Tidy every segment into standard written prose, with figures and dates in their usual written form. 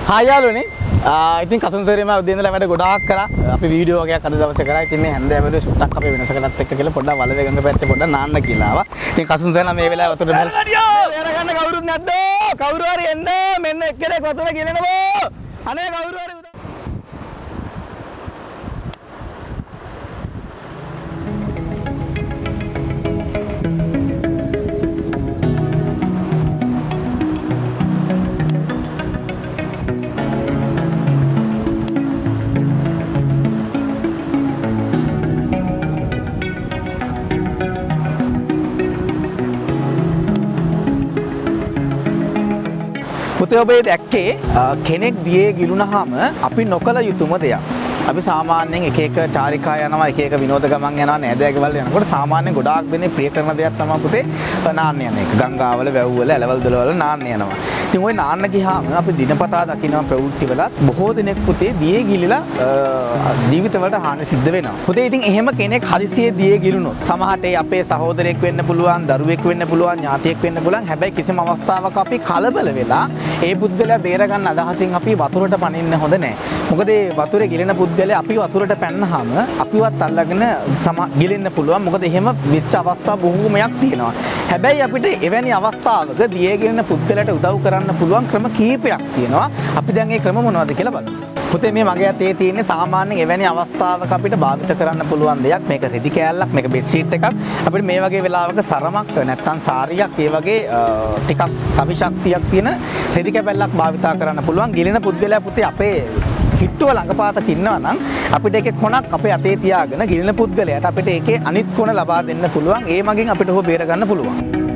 හා යාළුවනේ ඉතින් කසුන්සරේ මම උදේ ඉඳලා වැඩ ගොඩාක් කරා. අපි වීඩියෝ වගේක් අද දවසේ කරා. ඉතින් මේ හැන්දෑව වල ෂුට්ටක් අපේ වෙනසකටත් එක්ක කියලා පොඩ්ඩක් වල වේගන පැත්තේ පොඩ්ඩක් නාන්න කියලා ආවා. ඉතින් කසුන්සර නම් මේ වෙලාවේ වතුර ගන්න කවුරුත් නැද්ද? කවුරු හරි එන්න මෙන්න එක්කෙනෙක් වතුර ගෙනනවෝ. අනේ කවුරු හරි පුතේ ඔබ දැක්කේ කෙනෙක් දියේ ගිලුනහම අපි නොකල යුතුම දෙයක්. අපි සාමාන්‍යයෙන් එක එක චාරිකා යනවා එක එක විනෝද ගමන් යනවා නෑදෑකවල යනකොට සාමාන්‍යයෙන් ගොඩාක් දෙනේ ප්‍රිය කරන දෙයක් තමයි පුතේ නාන්න යන එක. ගංගාවල වැව්වල ඇලවල් දොළවල නාන්න යනවා. ඉතින් ওই නාන්න ගියාම අපි දිනපතා දකින්න ප්‍රවෘත්තිවලත් බොහෝ දෙනෙක් පුතේ දියේ ගිලිලා ජීවිතවලට හානි සිද්ධ වෙනවා. පුතේ ඉතින් එහෙම කෙනෙක් හදිසියේ දියේ ගිලුනොත් සමහරට අපේ සහෝදරයෙක් වෙන්න පුළුවන්, දරුවෙක් වෙන්න පුළුවන්, ඥාතියෙක් වෙන්න පුළුවන්. හැබැයි කිසිම අවස්ථාවක අපි කලබල වෙලා ඒ පුද්ගලයා බේර ගන්න අදහසින් අපි වතුරට පනින්න හොඳ නැහැ. මොකද ඒ වතුරේ ගිලෙන පුද්ගලයා අපි වතුරට පැන්නහම අපිවත් අල්ලගෙන ගිලෙන්න පුළුවන්. මොකද එහෙම වෙච්ච අවස්ථා බොහෝමයක් තියෙනවා. හැබැයි අපිට එවැනි අවස්ථාවක දියේ ගිලෙන පුද්ගලයාට උදව් කරන්න පුළුවන් ක්‍රම කීපයක් තියෙනවා. අපි දැන් ඒ ක්‍රම මොනවද කියලා බලමු. පුතේ මේ මගේ අතේ තියෙන්නේ සාමාන්‍යයෙන් එවැනි අවස්ථාවක අපිට භාවිත කරන්න පුළුවන් දෙයක්. මේක රෙදි කෑල්ලක්, මේක බෙඩ් ෂීට් එකක්. අපිට මේ වගේ වෙලාවක සරමක් නැත්නම් සාරියක්, ඒ වගේ ටිකක් සවිශක්තියක් තියෙන රෙදි කැපැල්ලක් භාවිතා කරන්න පුළුවන්. ගිලෙන පුද්ගලයා පුතේ අපේ හිටුව ළඟපාතක ඉන්නවා නම් අපිට ඒකේ කොනක් අපේ අතේ තියාගෙන ගිලෙන පුද්ගලයාට අපිට ඒකේ අනිත් කොන ලබා දෙන්න පුළුවන්. ඒ මගින් අපිට ඔහු බේර ගන්න පුළුවන්.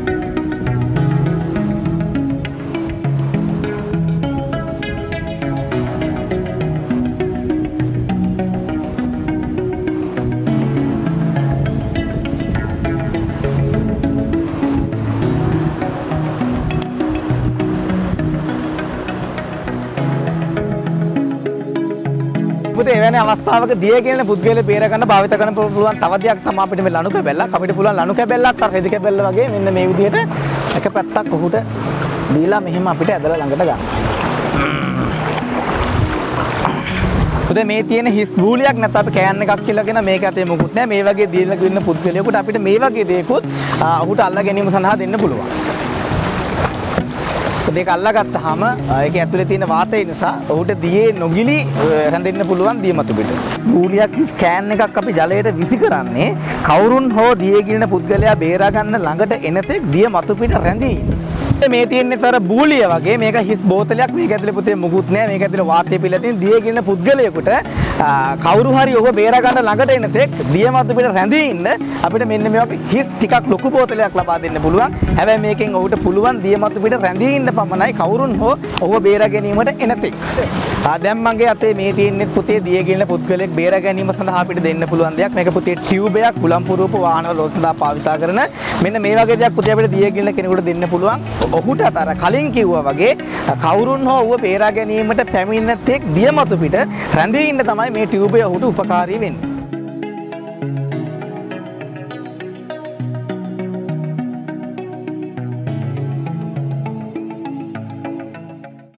එවැනි අවස්ථාවක දිය කියන පුද්ගලයා බේර ගන්න භාවිත කරන්න පුළුවන් තව දෙයක් තමයි අපිට මේ ලණු කැබැල්ලක්. අපිට පුළුවන් ලණු කැබැල්ලක් අර රෙදි කැබැල්ල වගේ මෙන්න මේ විදිහට එක පැත්තක් උහුට දීලා මෙහෙම අපිට ඇදලා ළඟට ගන්න. පුතේ මේ තියෙන හිස් බූලියක් නැත්නම් අපි කෑන් එකක් කියලාගෙන මේක ඇතේ මොකුත් නැහැ. මේ වගේ දීලා ගින්න පුද්ගලයෙකුට අපිට මේ වගේ දේකුත් උහුට අල්ලා ගැනීම සඳහා දෙන්න පුළුවන්. දෙක අල්ලගත්තාම ඒකේ ඇතුලේ තියෙන වාතය නිසා ඔහුට දියේ නොගිලි රැඳෙන්න පුළුවන් දියමතු පිට. බූලියක් ස්කෑන් එකක් අපි ජලයට විසි කරන්නේ කවුරුන් හෝ දියේ ගිලින පුද්ගලයා බේරා ගන්න ළඟට එනතෙක් දියමතු පිට රැඳී. මේ තියෙන්නේ තර බූලිය වගේ මේක හිස් බෝතලයක්. මේක ඇතුලේ පුතේ මුකුත් නැහැ. මේක ඇතුලේ වාතය පිළ තියෙන දියේ ගිලින පුද්ගලයෙකුට කවුරු හරි ඔබ බේරා ගන්න ළඟට එනතෙක් දියමතු පිට රැඳී ඉන්න අපිට මෙන්න මේ වගේ හිස් ටිකක් ලොකු බෝතලයක් ලබා දෙන්න පුළුවන්. හැබැයි මේකෙන් ඔහුට පුළුවන් දියමතු පිට රැඳී ඉන්න පමණයි කවුරුන් හෝ ඔහුව බේරා ගැනීමට එනතෙක්. දැන් මගේ අතේ මේ තියෙන්නේ පුතේ දියේ ගිලින පුද්ගලයෙක් බේරා ගැනීම සඳහා අපිට දෙන්න පුළුවන් දෙයක්. මේක පුතේ ටියුබ් එකක් කුලම්පුරූප වාහන වල සඳහා භාවිත කරන මෙන්න මේ වගේ දෙයක් පුතේ අපිට දියේ ගිලින කෙනෙකුට දෙන්න පුළුවන්. ඔහුට අර කලින් කිව්වා වගේ කවුරුන් හෝ ඌව බේරා ගැනීමට පැමිණෙන තෙක් දියමතු පිට රැඳී ඉන්න තමයි මේ ටියුබ් එක ඔහුට උපකාරී වෙන්නේ.